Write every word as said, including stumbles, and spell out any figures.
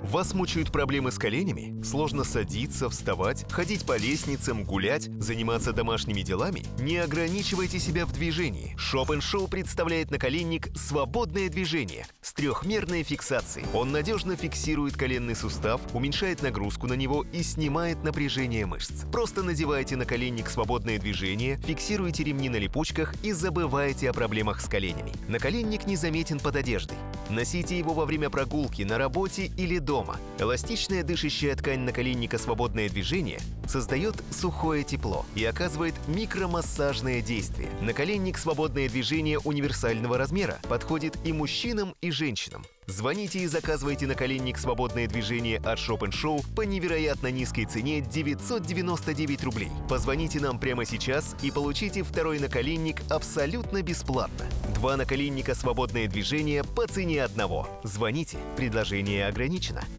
Вас мучают проблемы с коленями? Сложно садиться, вставать, ходить по лестницам, гулять, заниматься домашними делами? Не ограничивайте себя в движении. Shop энд Show представляет наколенник «Свободное движение» с трехмерной фиксацией. Он надежно фиксирует коленный сустав, уменьшает нагрузку на него и снимает напряжение мышц. Просто надевайте наколенник «Свободное движение», фиксируйте ремни на липучках и забывайте о проблемах с коленями. Наколенник не заметен под одеждой. Носите его во время прогулки, на работе или дома. Эластичная дышащая ткань наколенника «Свободное движение» создает сухое тепло и оказывает микромассажное действие. Наколенник «Свободное движение» универсального размера подходит и мужчинам, и женщинам. Звоните и заказывайте наколенник «Свободное движение» от Shop энд Show по невероятно низкой цене девятьсот девяносто девять рублей. Позвоните нам прямо сейчас и получите второй наколенник абсолютно бесплатно. Два наколенника «Свободное движение» по цене одного. Звоните. Предложение ограничено.